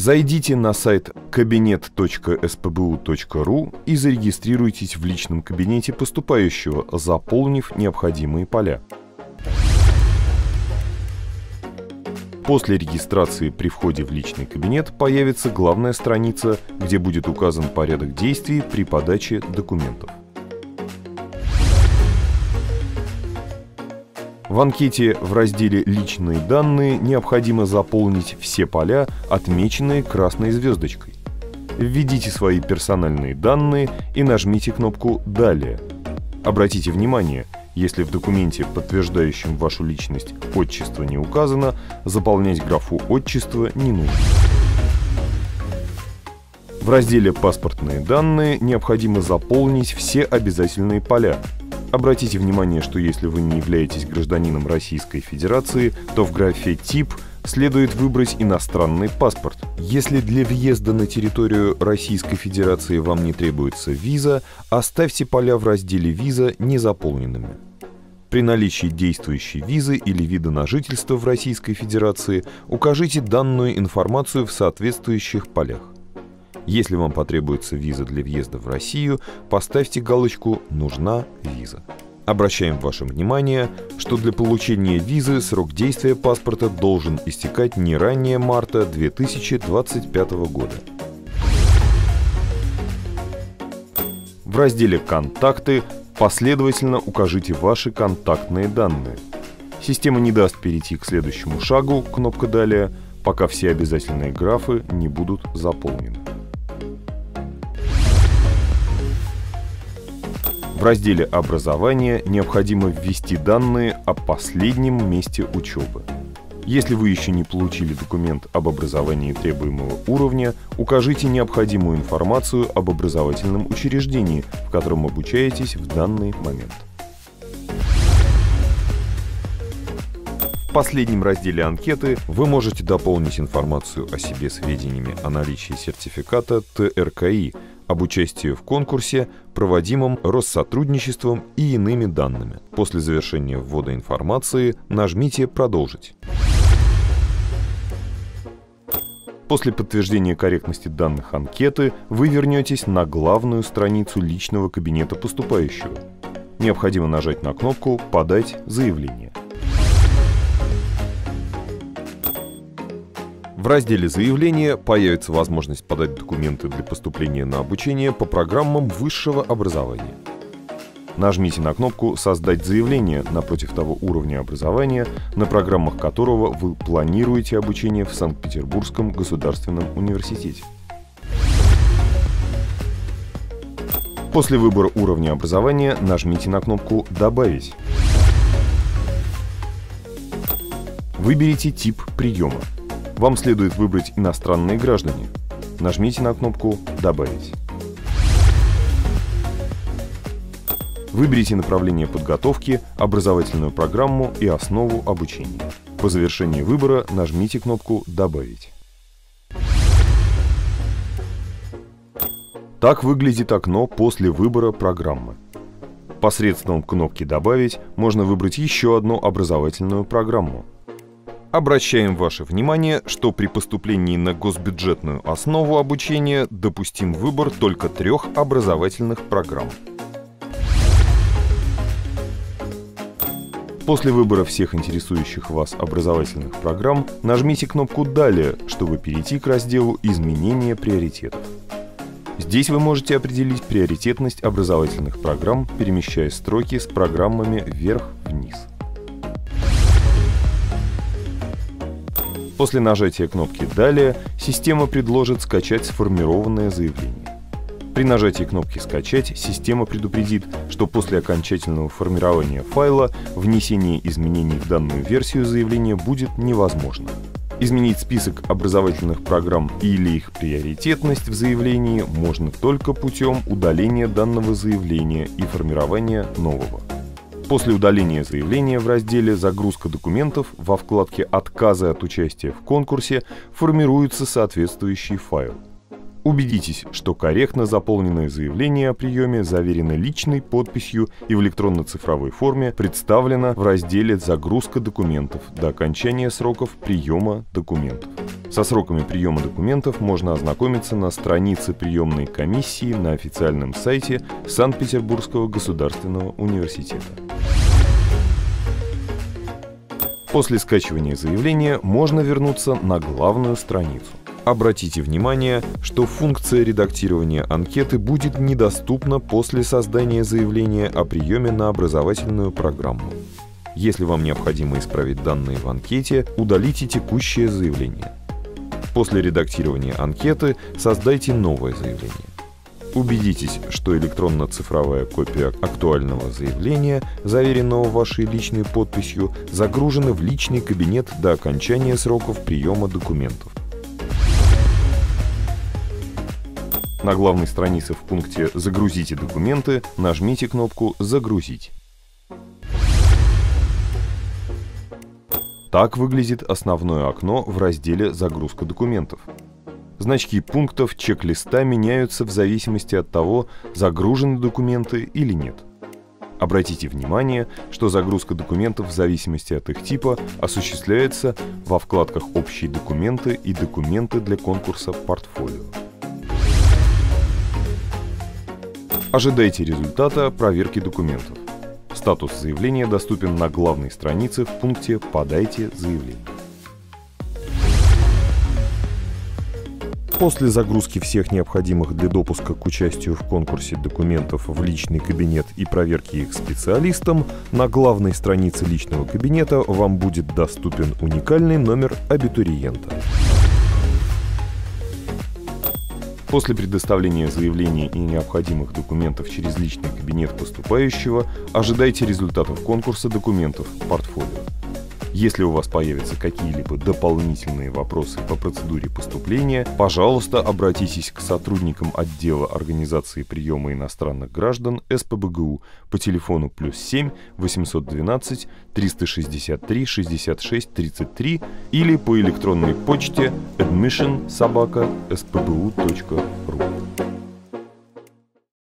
Зайдите на сайт kabinet.spbu.ru и зарегистрируйтесь в личном кабинете поступающего, заполнив необходимые поля. После регистрации при входе в личный кабинет появится главная страница, где будет указан порядок действий при подаче документов. В анкете в разделе «Личные данные» необходимо заполнить все поля, отмеченные красной звездочкой. Введите свои персональные данные и нажмите кнопку «Далее». Обратите внимание, если в документе, подтверждающем вашу личность, отчество не указано, заполнять графу «Отчество» не нужно. В разделе «Паспортные данные» необходимо заполнить все обязательные поля. Обратите внимание, что если вы не являетесь гражданином Российской Федерации, то в графе «Тип» следует выбрать иностранный паспорт. Если для въезда на территорию Российской Федерации вам не требуется виза, оставьте поля в разделе «Виза» незаполненными. При наличии действующей визы или вида на жительство в Российской Федерации укажите данную информацию в соответствующих полях. Если вам потребуется виза для въезда в Россию, поставьте галочку «Нужна виза». Обращаем ваше внимание, что для получения визы срок действия паспорта должен истекать не ранее марта 2025 года. В разделе «Контакты» последовательно укажите ваши контактные данные. Система не даст перейти к следующему шагу, кнопка «Далее», пока все обязательные графы не будут заполнены. В разделе «Образование» необходимо ввести данные о последнем месте учебы. Если вы еще не получили документ об образовании требуемого уровня, укажите необходимую информацию об образовательном учреждении, в котором обучаетесь в данный момент. В последнем разделе анкеты вы можете дополнить информацию о себе сведениями о наличии сертификата ТРКИ, об участии в конкурсе, проводимом Россотрудничеством и иными данными. После завершения ввода информации нажмите «Продолжить». После подтверждения корректности данных анкеты вы вернетесь на главную страницу личного кабинета поступающего. Необходимо нажать на кнопку «Подать заявление». В разделе «Заявление» появится возможность подать документы для поступления на обучение по программам высшего образования. Нажмите на кнопку «Создать заявление» напротив того уровня образования, на программах которого вы планируете обучение в Санкт-Петербургском государственном университете. После выбора уровня образования нажмите на кнопку «Добавить». Выберите тип приема. Вам следует выбрать «Иностранные граждане». Нажмите на кнопку «Добавить». Выберите направление подготовки, образовательную программу и основу обучения. По завершении выбора нажмите кнопку «Добавить». Так выглядит окно после выбора программы. Посредством кнопки «Добавить» можно выбрать еще одну образовательную программу. Обращаем ваше внимание, что при поступлении на госбюджетную основу обучения допустим выбор только 3 образовательных программ. После выбора всех интересующих вас образовательных программ нажмите кнопку «Далее», чтобы перейти к разделу «Изменение приоритетов». Здесь вы можете определить приоритетность образовательных программ, перемещая строки с программами вверх-вниз. После нажатия кнопки «Далее» система предложит скачать сформированное заявление. При нажатии кнопки «Скачать» система предупредит, что после окончательного формирования файла внесение изменений в данную версию заявления будет невозможно. Изменить список образовательных программ или их приоритетность в заявлении можно только путем удаления данного заявления и формирования нового. После удаления заявления в разделе «Загрузка документов» во вкладке «Отказы от участия в конкурсе» формируется соответствующий файл. Убедитесь, что корректно заполненное заявление о приеме заверено личной подписью и в электронно-цифровой форме представлено в разделе «Загрузка документов» до окончания сроков приема документов. Со сроками приема документов можно ознакомиться на странице приемной комиссии на официальном сайте Санкт-Петербургского государственного университета. После скачивания заявления можно вернуться на главную страницу. Обратите внимание, что функция редактирования анкеты будет недоступна после создания заявления о приеме на образовательную программу. Если вам необходимо исправить данные в анкете, удалите текущее заявление. После редактирования анкеты создайте новое заявление. Убедитесь, что электронно-цифровая копия актуального заявления, заверенного вашей личной подписью, загружена в личный кабинет до окончания сроков приема документов. На главной странице в пункте «Загрузите документы» нажмите кнопку «Загрузить». Так выглядит основное окно в разделе «Загрузка документов». Значки пунктов чек-листа меняются в зависимости от того, загружены документы или нет. Обратите внимание, что загрузка документов в зависимости от их типа осуществляется во вкладках «Общие документы» и «Документы для конкурса портфолио». Ожидайте результата проверки документов. Статус заявления доступен на главной странице в пункте «Подайте заявление». После загрузки всех необходимых для допуска к участию в конкурсе документов в личный кабинет и проверки их специалистом, на главной странице личного кабинета вам будет доступен уникальный номер абитуриента. После предоставления заявления и необходимых документов через личный кабинет поступающего, ожидайте результатов конкурса документов портфолио. Если у вас появятся какие-либо дополнительные вопросы по процедуре поступления, пожалуйста, обратитесь к сотрудникам отдела организации приема иностранных граждан СПбГУ по телефону +7 812 363 66 33 или по электронной почте admission@spbu.ru.